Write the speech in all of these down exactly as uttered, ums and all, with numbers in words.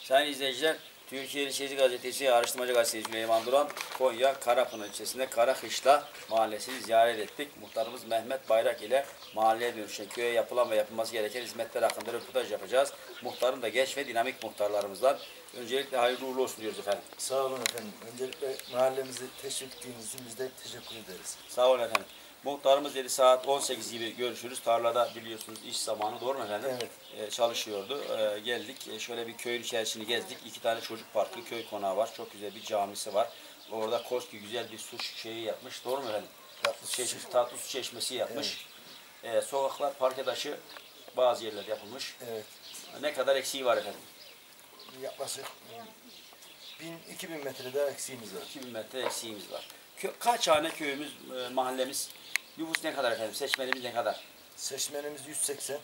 Sayın izleyiciler, Türkiye İlçesi Gazetesi, Araştırmacı Gazetesi Süleyman Duran, Konya Karapınar ilçesinde Karakışla mahallesini ziyaret ettik. Muhtarımız Mehmet Bayrak ile mahalleye dönüşen köye yapılan ve yapılması gereken hizmetler hakkında röportaj yapacağız. Muhtarım da genç ve dinamik muhtarlarımızdan. Öncelikle hayırlı uğurlu olsun diyoruz efendim. Sağ olun efendim. Öncelikle mahallemizi teşvik ettiğiniz için biz de teşekkür ederiz. Sağ olun efendim. Muhtarımız dedi saat on sekiz gibi görüşürüz. Tarlada biliyorsunuz iş zamanı, doğru mu efendim? Evet. Ee, çalışıyordu. Ee, geldik. Ee, şöyle bir köyün içerisini gezdik. İki tane çocuk parkı, köy konağı var. Çok güzel bir camisi var. Orada koski güzel bir su şeyi yapmış. Doğru mu efendim? Tatlı su Çeşme, tatlı su çeşmesi yapmış. Evet. Ee, sokaklar parke taşı bazı yerlerde yapılmış. Evet. Ne kadar eksiği var efendim? Yaklaşık bin iki bin metre daha eksiğimiz var. iki bin metre eksiğimiz var. Kö kaç hane köyümüz, e, mahallemiz? Nüfus ne kadar efendim? Seçmenimiz ne kadar? Seçmenimiz yüz seksen.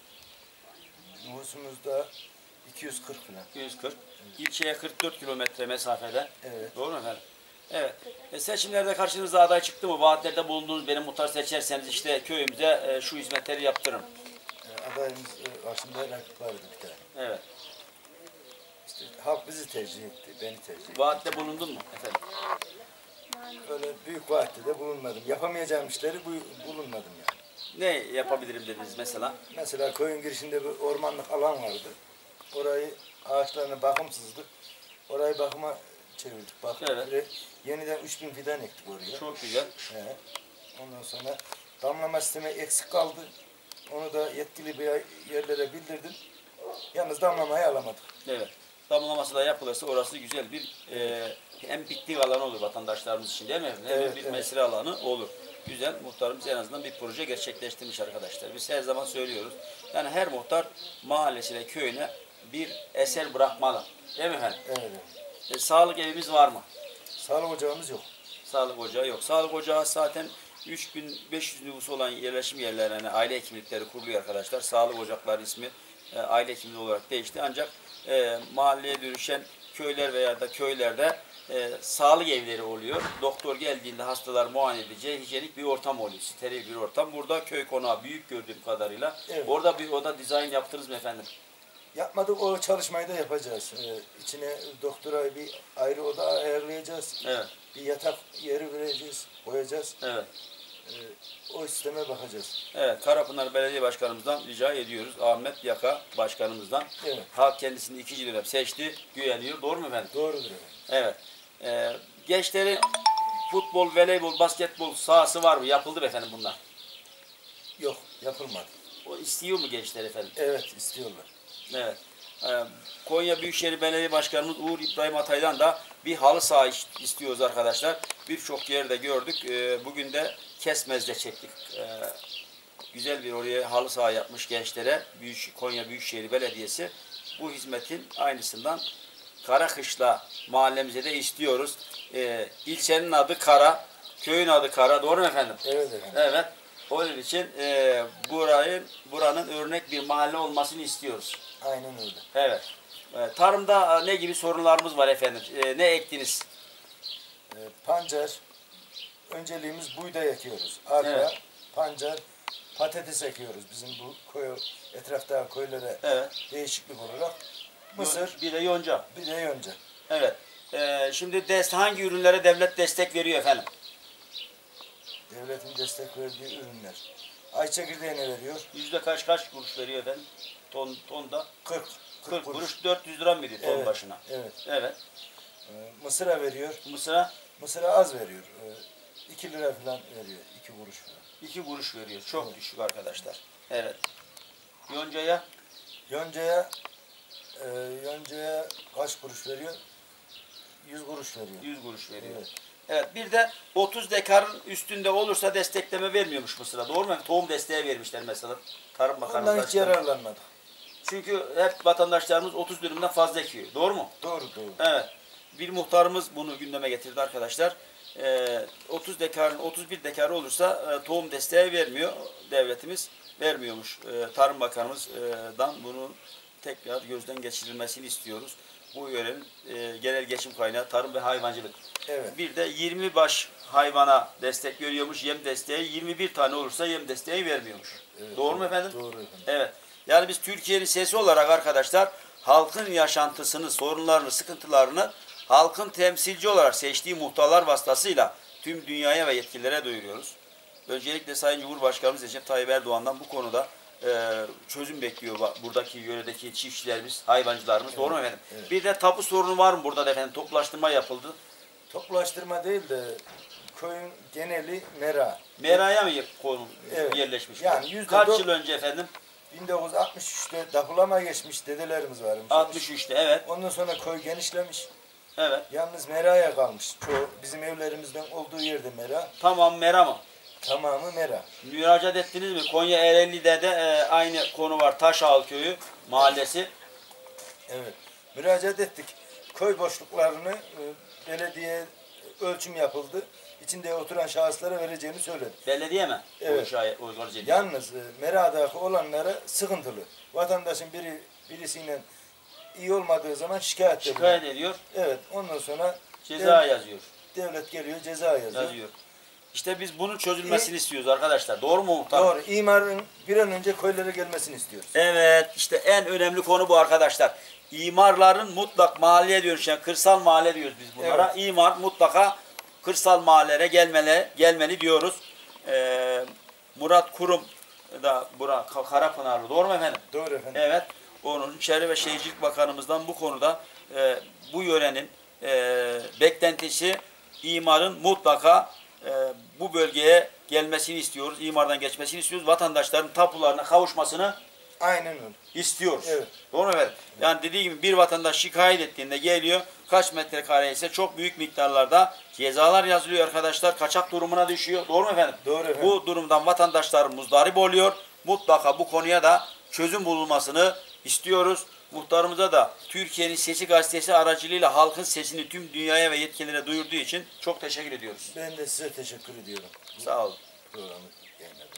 Nüfusumuz da iki yüz kırk falan. iki yüz kırk. Evet. İlçeye kırk dört kilometre mesafede. Evet. Doğru mu efendim? Evet. E, seçimlerde karşınıza aday çıktı mı? Vaatlerde bulunduğunuz, beni muhtar seçerseniz işte köyümüze e, şu hizmetleri yaptırırım. E, adayımız e, karşımda rakip vardı bir tane. Evet. İşte halk bizi tercih etti, beni tercih etti. Vaatte bulundun mu efendim? Öyle büyük vaatte de bulunmadım. Yapamayacağım işleri bu- bulunmadım yani. Ne yapabilirim dediniz mesela? Mesela köyün girişinde bir ormanlık alan vardı. Orayı ağaçlarına bakımsızdık. Orayı bakıma çevirdik. Bak, Evet. yeniden üç bin fidan ektik oraya. Çok güzel. He. Ondan sonra damlama sistemi eksik kaldı. Onu da yetkili bir yerlere bildirdim. Yalnız damlamayı alamadık. Evet. Damlaması da yapılırsa orası güzel bir e, hem piknik alanı olur vatandaşlarımız için, değil mi? Hem Evet, bir evet. mesire alanı olur. Güzel. Muhtarımız en azından bir proje gerçekleştirmiş arkadaşlar. Biz her zaman söylüyoruz. Yani her muhtar mahallesine, köyüne bir eser bırakmalı. Değil mi efendim? Evet. E, sağlık evimiz var mı? Sağlık ocağımız yok. Sağlık ocağı yok. Sağlık ocağı zaten üç bin beş yüz nüfusu olan yerleşim yerlerine yani aile hekimlikleri kuruluyor arkadaşlar. Sağlık ocakları ismi e, aile hekimliği olarak değişti. Ancak e, mahalleye dönüşen köyler veya da köylerde e, sağlık evleri oluyor. Doktor geldiğinde hastalar muayene edeceği hijyenik bir ortam oluyor. Steril bir ortam. Burada köy konağı büyük gördüğüm kadarıyla. Evet. Orada bir oda dizayn yaptınız mı efendim? Yapmadık, o çalışmayı da yapacağız. Ee, içine doktora bir ayrı oda ayarlayacağız. Evet. Bir yatak yeri vereceğiz, koyacağız. Evet. Ee, o sisteme bakacağız. Evet, Karapınar Belediye Başkanımızdan rica ediyoruz. Ahmet Yaka Başkanımızdan. Evet. Halk kendisini ikinci dönem seçti, güveniyor. Doğru mu efendim? Doğrudur efendim. Evet. Ee, gençlerin futbol, voleybol, basketbol sahası var mı? Yapıldı mı efendim bunlar? Yok, yapılmadı. O istiyor mu gençler efendim? Evet, istiyorlar. Evet. Ee, Konya Büyükşehir Belediye Başkanımız Uğur İbrahim Atay'dan da bir halı saha istiyoruz arkadaşlar. Birçok yerde gördük. Ee, bugün de Kesmez'de çektik. Ee, güzel bir oraya halı saha yapmış gençlere. Büyük, Konya Büyükşehir Belediyesi bu hizmetin aynısından Karakışla mahallemize de istiyoruz. Ee, ilçenin adı Kara, köyün adı Kara. Doğru mu efendim? Evet efendim. Evet. Onun için e, burayı, buranın örnek bir mahalle olmasını istiyoruz. Aynen öyle. Evet. E, tarımda ne gibi sorunlarımız var efendim? E, ne ektiniz? Ee, pancar, önceliğimiz buğday ekiyoruz. Arpa, Evet. pancar, patates ekiyoruz. Bizim bu köy, etraftaki köylere Evet. değişiklik olarak. Mısır, Bir de yonca. bir de yonca. Evet. E, şimdi dest, hangi ürünlere devlet destek veriyor efendim? Devletin destek verdiği ürünler. Ay çekirdeğine veriyor. Yüzde kaç kaç kuruş veriyor efendim? Ton, tonda? kırk. kırk kuruş, dört yüz lira mı veriyor ton Evet, başına? Evet. Evet. Ee, Mısır'a veriyor. Mısır'a Mısır'a az veriyor. Ee, iki lira falan veriyor. iki kuruş falan. iki kuruş veriyor. Çok Evet. düşük arkadaşlar. Evet. Yoncaya Yonca'ya e, Yonca'ya kaç kuruş veriyor? yüz kuruş veriyor. yüz kuruş veriyor. Evet. Evet, bir de otuz dekarın üstünde olursa destekleme vermiyormuş Mısır'a. Doğru mu? Tohum desteği vermişler mesela. Tarım Bakanlığı. Ondan hiç yararlanmadık. Çünkü hep vatandaşlarımız otuz dönümden fazla ekiyor. Doğru mu? Doğru doğru. Evet. Bir muhtarımız bunu gündeme getirdi arkadaşlar. Ee, otuz dekarın otuz bir dekarı olursa e, tohum desteği vermiyor. Devletimiz vermiyormuş. Ee, Tarım Bakanımızdan bunu tekrar gözden geçirilmesini istiyoruz. Bu yörenin e, genel geçim kaynağı tarım ve hayvancılık. Evet. Bir de yirmi baş hayvana destek veriyormuş, yem desteği. yirmi bir tane olursa yem desteği vermiyormuş. Evet, Doğru mu efendim? Doğru efendim. Evet. Yani biz Türkiye'nin sesi olarak arkadaşlar halkın yaşantısını, sorunlarını, sıkıntılarını halkın temsilci olarak seçtiği muhtarlar vasıtasıyla tüm dünyaya ve yetkililere duyuruyoruz. Öncelikle Sayın Cumhurbaşkanımız Recep Tayyip Erdoğan'dan bu konuda e, çözüm bekliyor buradaki yöredeki çiftçilerimiz, hayvancılarımız. Evet, doğru mu efendim? Evet. Bir de tapu sorunu var mı burada da efendim? Toplaştırma yapıldı. Toplaştırma değil de köyün geneli mera. Meraya mı konu evet, yerleşmiş? Yani yüzde kaç yıl önce efendim? bin dokuz yüz altmış üçte tapulama geçmiş dedelerimiz varmış. altmış üçte evet. Ondan sonra köy genişlemiş. Evet. Yalnız meraya kalmış. Çoğu bizim evlerimizden olduğu yerde mera. Tamam, mera mı? Tamamı mera. Müracaat ettiniz mi? Konya Ereğli'de de e, aynı konu var. Taşağıl Köyü mahallesi. Evet. Müracaat ettik. Köy boşluklarını e, belediye ölçüm yapıldı. İçinde oturan şahıslara vereceğini söyledi. Belediye mi? Evet. O Yalnız e, meradaki olanlara sıkıntılı. Vatandaşın biri birisiyle iyi olmadığı zaman şikayet, şikayet ediyor. Evet. Ondan sonra ceza dev, yazıyor. Devlet geliyor ceza yazıyor. yazıyor. İşte biz bunun çözülmesini İ, istiyoruz arkadaşlar. Doğru mu muhtar? Doğru. İmarın bir an önce köylere gelmesini istiyoruz. Evet. İşte en önemli konu bu arkadaşlar. İmarların mutlak mahalleye dönüşen, kırsal mahalle diyoruz biz bunlara. Evet. İmar mutlaka kırsal mahallelere gelmeli, gelmeli diyoruz. Ee, Murat Kurum da bura Karapınarlı. Doğru mu efendim? Doğru efendim. Evet. Onun Çevre ve Şehircilik Bakanımızdan bu konuda e, bu yörenin e, beklentisi imarın mutlaka e, bu bölgeye gelmesini istiyoruz. İmardan geçmesini istiyoruz. Vatandaşların tapularına kavuşmasını aynen öyle istiyoruz. Evet. Doğru mu efendim? Evet. Yani dediği gibi bir vatandaş şikayet ettiğinde geliyor. Kaç metrekare ise çok büyük miktarlarda cezalar yazılıyor arkadaşlar. Kaçak durumuna düşüyor. Doğru mu efendim? Doğru efendim. Bu durumdan vatandaşlar muzdarip oluyor. Mutlaka bu konuya da çözüm bulunmasını istiyoruz. Muhtarımıza da Türkiye'nin Sesi Gazetesi aracılığıyla halkın sesini tüm dünyaya ve yetkililere duyurduğu için çok teşekkür ediyoruz. Ben de size teşekkür ediyorum. Sağ olun. Programı yayınladığınız için.